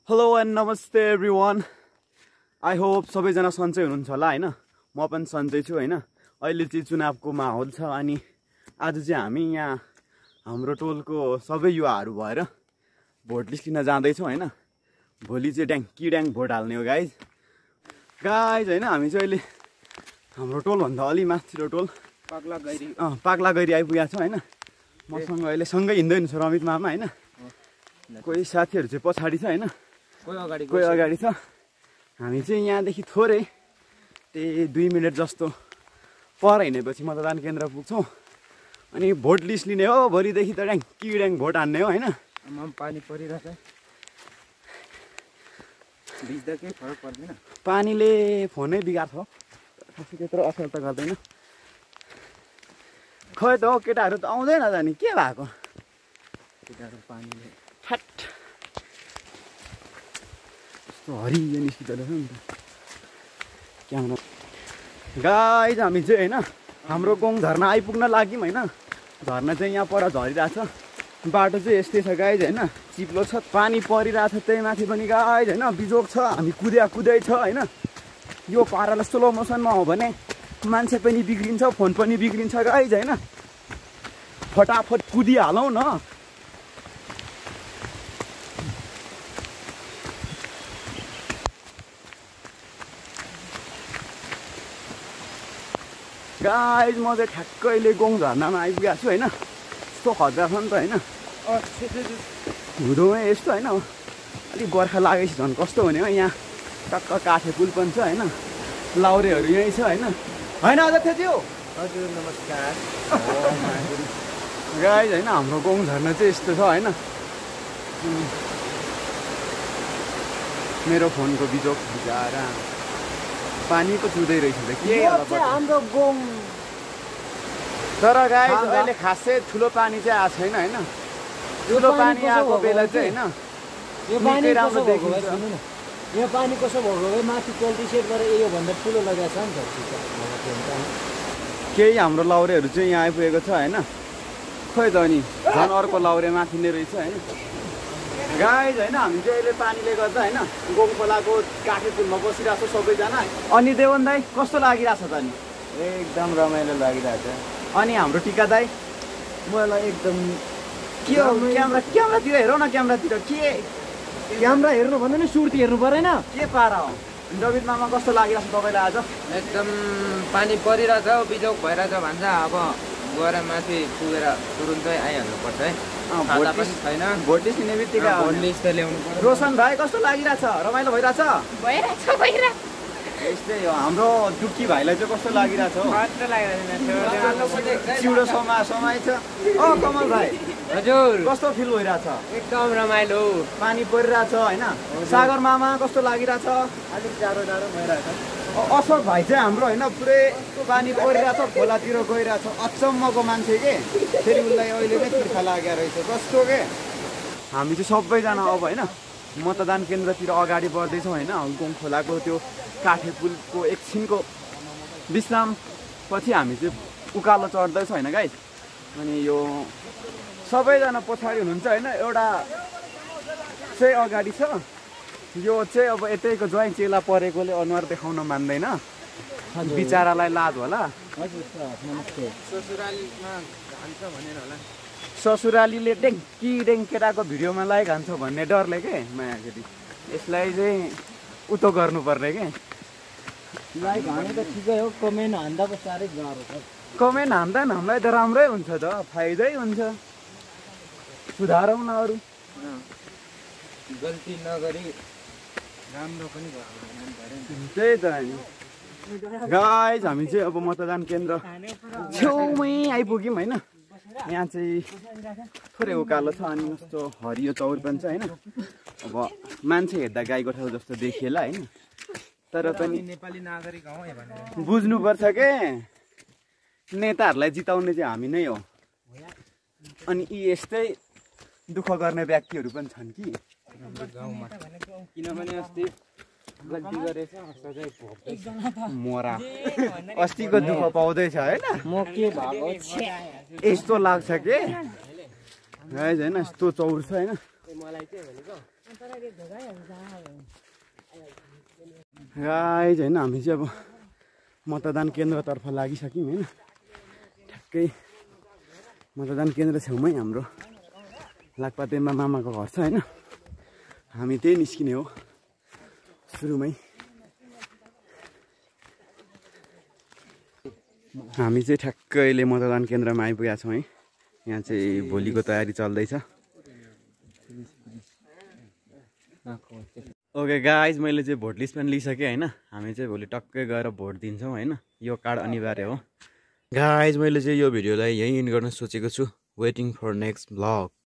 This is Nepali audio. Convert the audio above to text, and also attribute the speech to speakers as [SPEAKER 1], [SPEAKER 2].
[SPEAKER 1] हेलो एन्ड नमस्ते एभ्रिवान। आई होप सबैजना सन्चै हुनुहुन्छ होला हैन। म पनि सन्चै छु हैन। अहिले चाहिँ चुनावको माहौल छ अनि आज चाहिँ हामी यहाँ हाम्रो टोलको सबै युवाहरू भएर भोट लिस्ट लिन जाँदैछौँ हैन। भोलि चाहिँ ड्याङ भोट हाल्ने हो गाइज हैन। हामी चाहिँ अहिले हाम्रो टोलभन्दा अलि माथिल्लो टोल पाक्ला गैरी आइपुगेको छौँ हैन। मसँग अहिले सँगै हिँड्दै हुनुहुन्छ रमित मामा हैन। कोही साथीहरू चाहिँ पछाडि छ हैन, कोही अगाडि छ। हामी चाहिँ यहाँदेखि थोरै त्यही 2 मिनट जस्तो पर हिँडेपछि मतदान केन्द्र पुग्छौँ अनि भोट लिस्ट लिने हो। भोलिदेखि त ड्याङ भोट हान्ने हो हैन।
[SPEAKER 2] पानी परिरहेछ, भिज्दा केही फरक पर्दैन।
[SPEAKER 1] पानीले फोनै बिगार्छ, खासै त्यत्रो असर त गर्दैन। खै त हो केटाहरू त आउँदैन जाने, के भएको
[SPEAKER 2] केटाहरू पानीले
[SPEAKER 1] फ्याट हरियो निस्किँदो रहेछ नि त क्यामेरा। गाइज हामी चाहिँ होइन हाम्रो गाउँ झर्ना आइपुग्न लाग्यौँ होइन। झर्ना चाहिँ यहाँ पर झरिरहेछ, बाटो चाहिँ यस्तै छ गाइज होइन। चिप्लो छ, पानी परिरहेछ त्यही माथि पनि गाइज होइन। बिजोग छ, हामी कुदै छ होइन। यो पाराले स्लो मोसनमा हो भने मान्छे पनि बिग्रिन्छ, फोन पनि बिग्रिन्छ गाइज होइन। फटाफट कुदिहालौँ न। गाइज म चाहिँ ठ्याक्क अहिले गाउँ झर्नामा आइपुगेको छु होइन। यस्तो खतरा छ नि त होइन। हुँदोमै यस्तो होइन। अलिक बर्खा लागेपछि झन् कस्तो हुने हो। यहाँ टक्क काठे पुल पनि छ होइन। लाउरेहरू यहीँ छ होइन। होइन अझ थियो
[SPEAKER 2] हजुर नमस्कार।
[SPEAKER 1] गाइज होइन हाम्रो गाउँ झर्ना चाहिँ यस्तो छ होइन। मेरो फोनको बिजोग भिजाएर पानी पो चुँदै रहेछ त के
[SPEAKER 2] हाम्रो गाउँ।
[SPEAKER 1] तर गाइज अहिले खासै ठुलो पानी चाहिँ आएको छैन होइन। ठुलो पानी आएको बेला चाहिँ होइन
[SPEAKER 2] यो पानी राम्रो देखिन्छ। यो पानी कसो भएको हो माथि क्वालिटी सेट गरेर योभन्दा ठुलो लगाएको छ नि त।
[SPEAKER 1] केही हाम्रो लाउरेहरू चाहिँ यहाँ आइपुगेको छ होइन। खोइ त अनि झन् अर्को लाउरे माथि नै रहेछ होइन। गाइज होइन हामी चाहिँ अहिले पानीले गर्दा होइन गाउँ खोलाको काठे पुलमा बसिरहेको छ सबैजना। अनि देवन दाई कस्तो लागिरहेछ त अनि?
[SPEAKER 2] एकदम रमाइलो लागिरहेछ।
[SPEAKER 1] अनि हाम्रो टिका दाई?
[SPEAKER 2] मलाई एकदम
[SPEAKER 1] के हो क्यामेरातिर हेरौँ न। क्यामेरातिर के
[SPEAKER 2] क्यामेरा हेर्नु भन्दा नि सुर्ती हेर्नु परेन
[SPEAKER 1] के पारा हो? रवित मामा कस्तो लागिरहेछ तपाईँलाई आज?
[SPEAKER 3] एकदम पानी परिरहेछ, बिजोग भइरहेछ भन्छ। अब गएर माथि पुगेर तुरुन्तै आइहाल्नु पर्छ है।
[SPEAKER 1] भोट पनि
[SPEAKER 3] छैन,
[SPEAKER 1] भोट लिस्ट लिने बित्तिकै
[SPEAKER 3] भोट लिस्ट त ल्याउनु पर्छ।
[SPEAKER 1] रोशन भाइ कस्तो लागिरहेछ? रमाइलो भइरहेछ? यस्तै हो। हाम्रो डुक्की भाइलाई चाहिँ कस्तो लागिरहेछ हो? चिउडो समाइ छ। कमल भाइ
[SPEAKER 3] हजुर
[SPEAKER 1] कस्तो फिल भइरहेछ?
[SPEAKER 3] एकदम रमाइलो।
[SPEAKER 1] पानी परिरहेछ होइन। सागर मामा कस्तो लागिरहेछ?
[SPEAKER 2] अलिक जाडो भइरहेछ।
[SPEAKER 1] अशोक भाइ चाहिँ हाम्रो होइन पुरै पानी परिरहेछ, खोलातिर गइरहेछ। अचम्मको मान्छे के, फेरि उसलाई अहिले नै तिर्खा लागेको रहेछ कस्तो के। हामी चाहिँ सबैजना अब होइन मतदान केन्द्रतिर अगाडि बढ्दैछौँ होइन। गाउँ खोलाको त्यो काठे पुलको एकछिनको विश्राम पछि हामी चाहिँ उकालो चढ्दैछौँ होइन गाइस। अनि यो सबैजना पछाडि हुनुहुन्छ होइन। एउटा चाहिँ अगाडि छ, यो चाहिँ अब यतैको ज्वाइँ चेला परेकोले अनुहार देखाउन मान्दैन, बिचारालाई लाज होला। ससुरालीले ड्याङ केटाको भिडियोमा लाइक हान्छ भन्ने डरले के माया केटी। यसलाई चाहिँ उतो गर्नुपर्ने के।
[SPEAKER 2] लाइक हाने त ठिकै हो, कमेन्ट हान्दा पो साह्रै गाह्रो छ।
[SPEAKER 1] कमेन्ट हान्दा हामीलाई त राम्रै हुन्छ त, फाइदै हुन्छ। सुधारौँ न अरू।
[SPEAKER 3] गल्ती नगरी
[SPEAKER 2] राम्रो पनि भयो।
[SPEAKER 1] त्यही त नि गाइज हामी चाहिँ अब मतदान केन्द्र छेउमै आइपुग्यौँ होइन। यहाँ चाहिँ थोरै उकालो छ अनि जस्तो हरियो चौर पनि छ होइन। अब मान्छे हेर्दा गाई गोठालो जस्तो देखिएला होइन। तर पनि
[SPEAKER 3] नेपाली नागरिक हौ भनेर
[SPEAKER 1] बुझ्नुपर्छ के, नेताहरूलाई जिताउने चाहिँ हामी नै हो। अनि यी यस्तै दुःख गर्ने व्यक्तिहरू पनि छन् कि
[SPEAKER 3] गाउँमा। किनभने अस्ति गल्ती गरेछ सधैँ
[SPEAKER 1] मोरा अस्तिको दुःख पाउँदैछ होइन।
[SPEAKER 2] म के भएको
[SPEAKER 1] यस्तो लाग्छ के होइन। यस्तो चौर छ होइन। गाइज होइन हामी चाहिँ अब मतदान केन्द्रतर्फ लागिसक्यौँ होइन। ठ्याक्कै मतदान केन्द्र छेउमै हाम्रो लाकपातेमा मामाको घर छ होइन। हामी त्यही निस्किने हो सुरुमै। हामी चाहिँ ठ्याक्कै अहिले मतदान केन्द्रमा आइपुगेका छौँ है। यहाँ चाहिँ भोलिको तयारी चल्दैछ। ओके गाइज, मैले चाहिँ भोट लिस्ट पनि लिइसकेँ होइन। हामी चाहिँ भोलि टक्कै गएर भोट दिन्छौँ होइन। यो कार्ड अनिवार्य हो। गाइज मैले चाहिँ यो भिडियोलाई यहीँ इन्ड गर्न सोचेको छु। Waiting for next vlog.